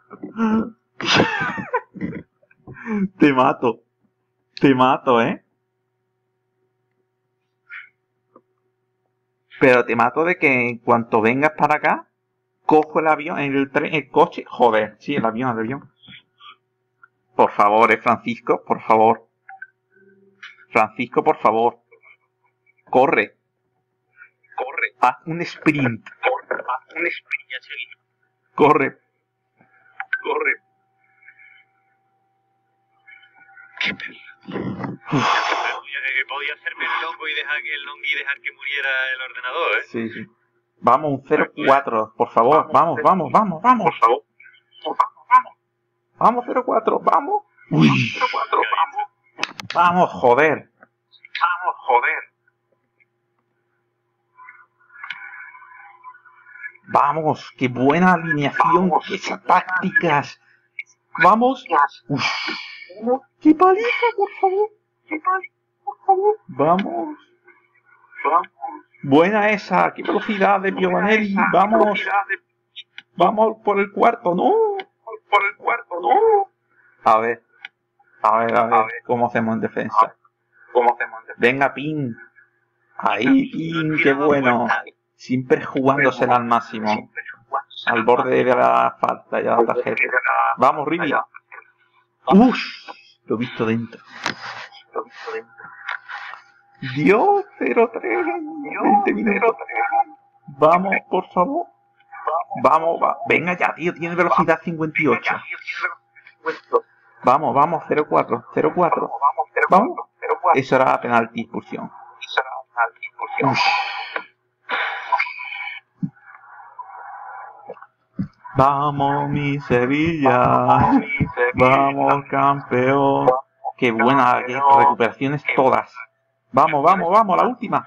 Te mato. Te mato, ¿eh? Pero te mato de que en cuanto vengas para acá, cojo el avión, el coche. Joder, sí, el avión. Por favor, Francisco, por favor. Francisco, por favor. Corre. Haz un sprint. Ya seguí. Corre. Qué perro. Podía hacerme el longo y dejar que muriera el ordenador, ¿eh? Sí. Vamos, un 04, por favor. Vamos. Por favor. Vamos, 04, vamos. Uy. 04, vamos. Vamos, joder. Vamos, qué buena alineación, qué tácticas. Vamos. Uf. Qué paliza, por favor. Vamos. Buena esa, qué velocidad de Piovanelli. Vamos por el cuarto, no. A ver, cómo hacemos en defensa. Venga, Pin. Ahí, Pin, qué bueno. Siempre jugándosela al máximo. Al borde de la falta ya la tarjeta. Vamos, Rivi. Uff, lo he visto dentro. Dios, 0-3. 20 minutos. Vamos, por favor. Vamos. Venga ya, tío, tiene velocidad 58. Vamos, 0-4. Vamos. Eso era penalti, expulsión. Vamos, mi Sevilla. Vamos, campeón. Qué buena, qué recuperaciones todas. Vamos, la última.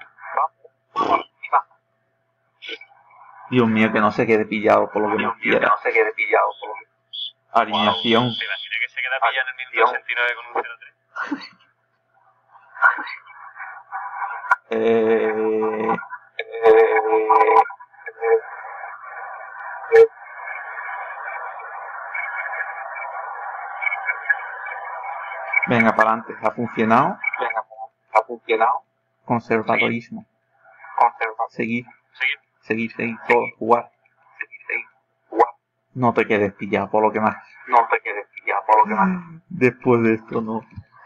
Dios mío, que no se quede pillado por lo que nos quiera. Alineación. ¿Se imagina que se queda pillado en el minuto 69 con un 0-3? Venga, para adelante. Ha funcionado. Conservadorismo. Seguir. Todo. Jugar. No te quedes pillado por lo que más. Después de esto no.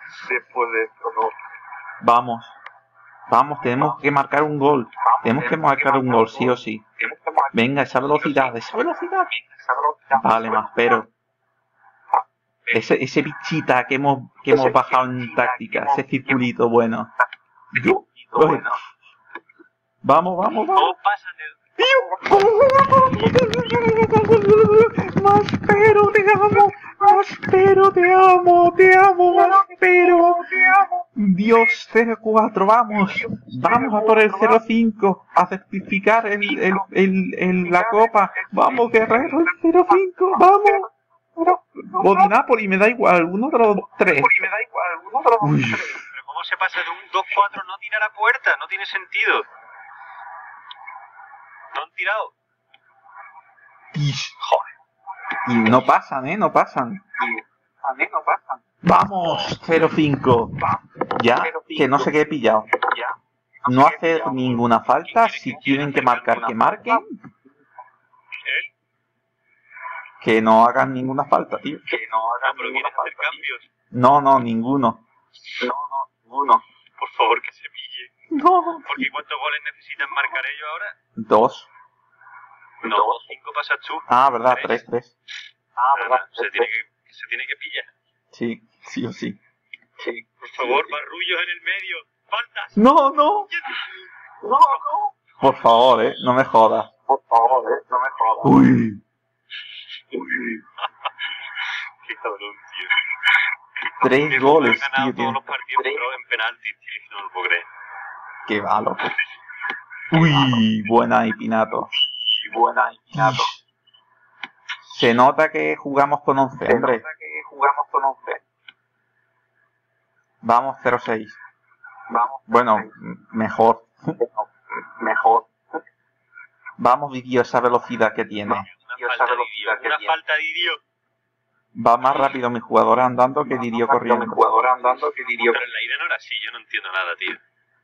Vamos, tenemos que marcar un gol. Sí o sí. Venga, esa velocidad. Vale, más, pero ese bichita que hemos bajado en táctica, ese circulito bueno. Vamos. Todos pasan de... Maspero, te amo. Dios, 0-4, vamos a por el 0-5, a certificar la copa. Vamos, Guerrero, el 0-5, vamos. O di Napoli, me da igual, uno de los tres. Uy. Pero ¿cómo se pasa de un 2-4 no tirar a puerta? No tiene sentido. No han tirado. Joder. Y no pasan. Vamos, 0-5. Ya, que no se quede pillado. No hacer ninguna falta. Si tienen que marcar, que marquen. Que no hagan ninguna falta, tío. Pero ¿quieres hacer cambios? No, ninguno. Por favor, que se pille. No. Porque ¿cuántos goles necesitan marcar ellos ahora? 2. No, 5 pasa tú. Ah, verdad, 3. Se tiene que pillar. Sí o sí. Por favor, barrullos en el medio. ¡Faltas! No. Por favor, no me jodas. Uy. Qué cabrón, tío. 3 goles, Han ganado tío. todos los partidos pero en penaltis, tío. No lo puedo creer. Qué va, loco. Uy, buena y Pinato. Se nota que jugamos con 11, hombre. Vamos, 0-6. Bueno, mejor. Vamos, Didio, esa velocidad que tiene. Una falta de idiota. Va más rápido mi jugador andando que Dirio corriendo. Pero en la ida no era así, yo no entiendo nada, tío.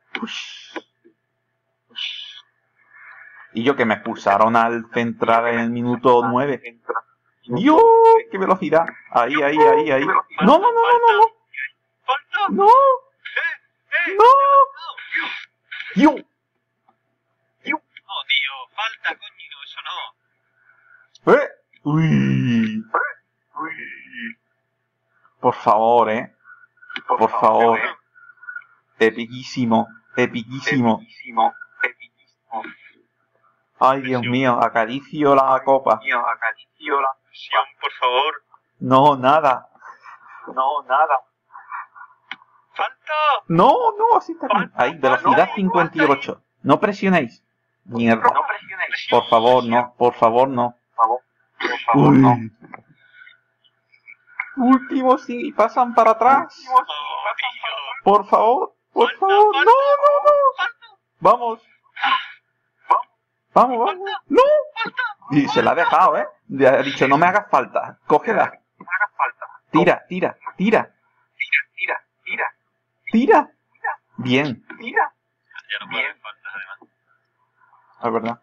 Y yo que me expulsaron al centrar en el minuto 9. ¡Dios! ¡Qué velocidad! Ahí. ¡No! ¡Falta! ¡No! ¡No! ¡Dios! No, tío, falta, coño, eso no. ¡Uy! Por favor, Por favor. Epiquísimo. Ay, Dios mío, acaricio la copa. Presión, por favor. No, nada. ¡Falta! No, así está bien. Ahí, velocidad 58. No presionéis. Mierda. Por favor, no. Uy. Último, sí, pasan para atrás. Por favor. No. Vamos. No. Y se la ha dejado, Ha dicho, no me hagas falta. Cógela. Tira. Bien. Ya no pueden faltas, además. Es verdad.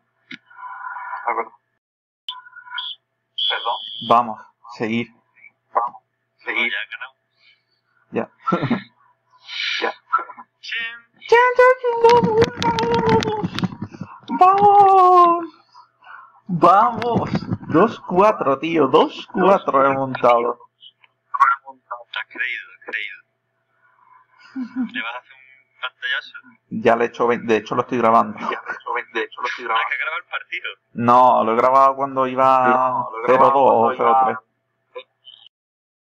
Perdón. Vamos, seguir. Ya han ganado. Ya. Vamos. 2-4, tío. 2-4 he montado. Has creído. ¿Le vas a hacer un pantallazo? Ya le he hecho, de hecho lo estoy grabando. ¿Hay que grabar el partido? No, lo he grabado cuando iba 0-2 o 0-3.